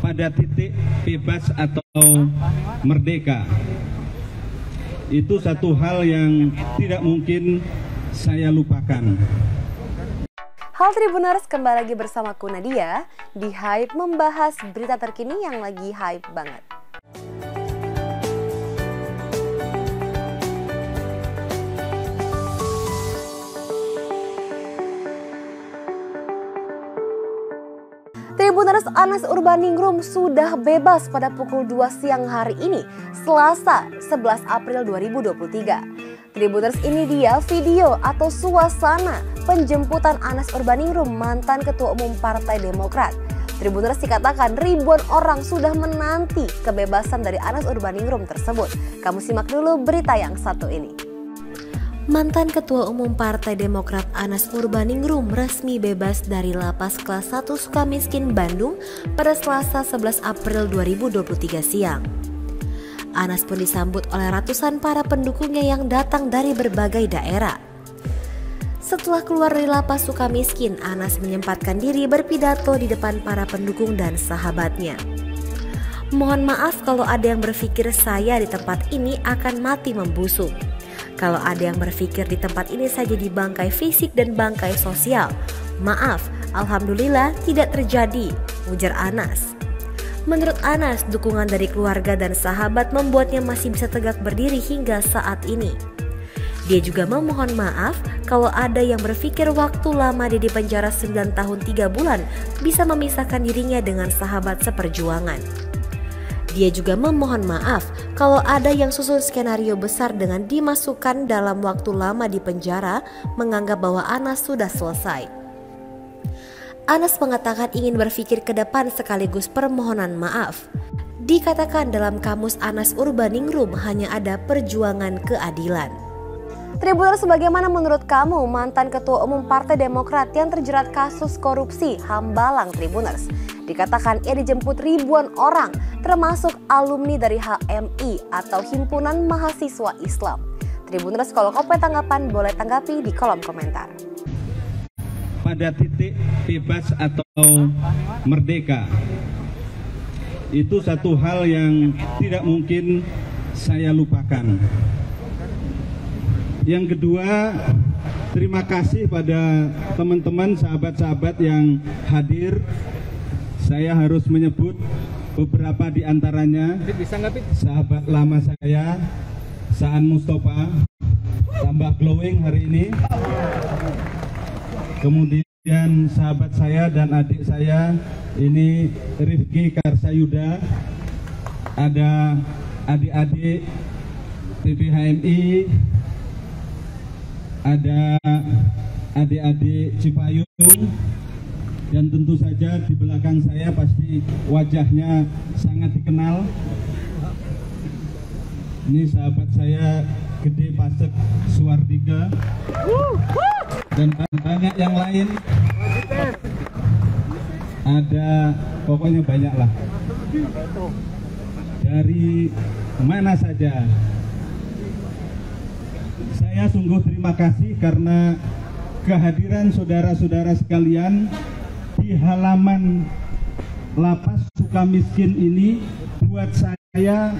pada titik bebas atau merdeka. Itu satu hal yang tidak mungkin saya lupakan. Halo Tribuners, kembali lagi bersama aku Nadia di Hype membahas berita terkini yang lagi hype banget. Tribuners, Anas Urbaningrum sudah bebas pada pukul 2 siang hari ini, Selasa 11 April 2023. Tribuners, ini dia video atau suasana penjemputan Anas Urbaningrum, mantan Ketua Umum Partai Demokrat. Tribuners, dikatakan ribuan orang sudah menanti kebebasan dari Anas Urbaningrum tersebut. Kamu simak dulu berita yang satu ini. Mantan Ketua Umum Partai Demokrat Anas Urbaningrum resmi bebas dari Lapas Kelas 1 Sukamiskin, Bandung pada Selasa 11 April 2023 siang. Anas pun disambut oleh ratusan para pendukungnya yang datang dari berbagai daerah. Setelah keluar dari Lapas Sukamiskin, Anas menyempatkan diri berpidato di depan para pendukung dan sahabatnya. Mohon maaf kalau ada yang berpikir saya di tempat ini akan mati membusuk. Kalau ada yang berpikir di tempat ini saja di bangkai fisik dan bangkai sosial, maaf, alhamdulillah tidak terjadi, ujar Anas. Menurut Anas, dukungan dari keluarga dan sahabat membuatnya masih bisa tegak berdiri hingga saat ini. Dia juga memohon maaf kalau ada yang berpikir waktu lama dia di penjara 9 tahun 3 bulan bisa memisahkan dirinya dengan sahabat seperjuangan. Dia juga memohon maaf kalau ada yang susun skenario besar dengan dimasukkan dalam waktu lama di penjara menganggap bahwa Anas sudah selesai. Anas mengatakan ingin berpikir ke depan sekaligus permohonan maaf. Dikatakan dalam kamus Anas Urbaningrum hanya ada perjuangan keadilan. Tribuners, bagaimana menurut kamu mantan Ketua Umum Partai Demokrat yang terjerat kasus korupsi Hambalang? Tribuners, dikatakan ia dijemput ribuan orang termasuk alumni dari HMI atau Himpunan Mahasiswa Islam. Tribuners, kalau kau punya tanggapan boleh tanggapi di kolom komentar. Pada titik bebas atau merdeka, itu satu hal yang tidak mungkin saya lupakan. Yang kedua, terima kasih pada teman-teman sahabat-sahabat yang hadir. Saya harus menyebut beberapa di antaranya. Sahabat lama saya, Saan Mustafa, tambah glowing hari ini. Kemudian sahabat saya dan adik saya, ini Rifki Karsayuda. Ada adik-adik PPHMI, ada adik-adik Cipayung, dan tentu saja di belakang saya pasti wajahnya sangat dikenal. Ini sahabat saya Gede Pasek Suwardiga dan banyak yang lain. Ada, pokoknya banyak lah. Dari mana saja. Saya sungguh terima kasih karena kehadiran saudara-saudara sekalian di halaman Lapas Sukamiskin ini buat saya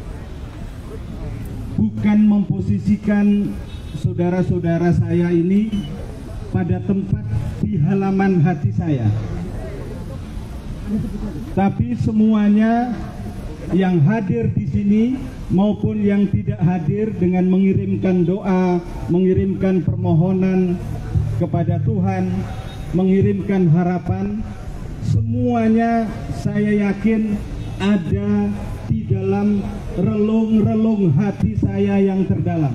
bukan memposisikan saudara-saudara saya ini pada tempat di halaman hati saya, tapi semuanya yang hadir di sini maupun yang tidak hadir dengan mengirimkan doa, mengirimkan permohonan kepada Tuhan, mengirimkan harapan, semuanya saya yakin ada di dalam relung-relung hati saya yang terdalam.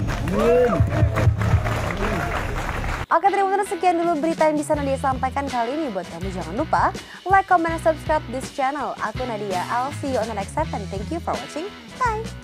Oke Tribuners, sekian dulu berita yang bisa Nadia sampaikan kali ini. Buat kamu jangan lupa like, comment, and subscribe this channel. Aku Nadia, I'll see you on the next set and thank you for watching. Bye!